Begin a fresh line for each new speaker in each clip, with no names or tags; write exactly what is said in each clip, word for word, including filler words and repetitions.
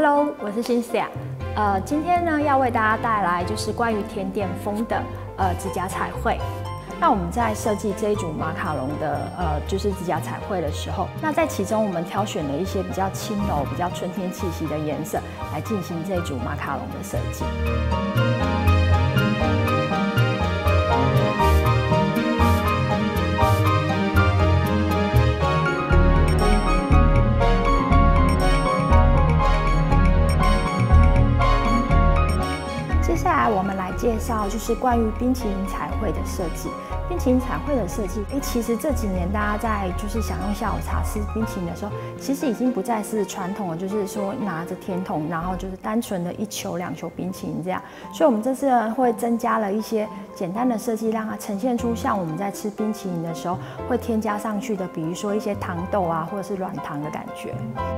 Hello， 我是辛思雅。呃，今天呢要为大家带来就是关于甜点风的呃指甲彩绘。那我们在设计这一组马卡龙的呃就是指甲彩绘的时候，那在其中我们挑选了一些比较轻柔、比较春天气息的颜色来进行这一组马卡龙的设计。接下来我们来介绍就是关于冰淇淋彩绘的设计。冰淇淋彩绘的设计，哎，其实这几年大家在就是享用下午茶吃冰淇淋的时候，其实已经不再是传统的，就是说拿着甜筒，然后就是单纯的一球两球冰淇淋这样。所以我们这次呢会增加了一些简单的设计，让它呈现出像我们在吃冰淇淋的时候会添加上去的，比如说一些糖豆啊，或者是软糖的感觉。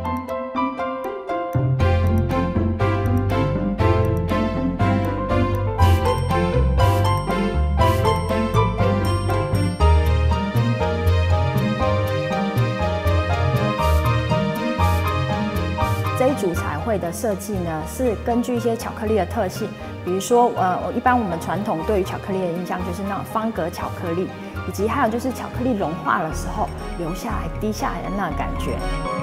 这一组彩绘的设计呢，是根据一些巧克力的特性，比如说，呃，一般我们传统对于巧克力的印象就是那种方格巧克力，以及还有就是巧克力融化的时候流下来、滴下来的那个感觉。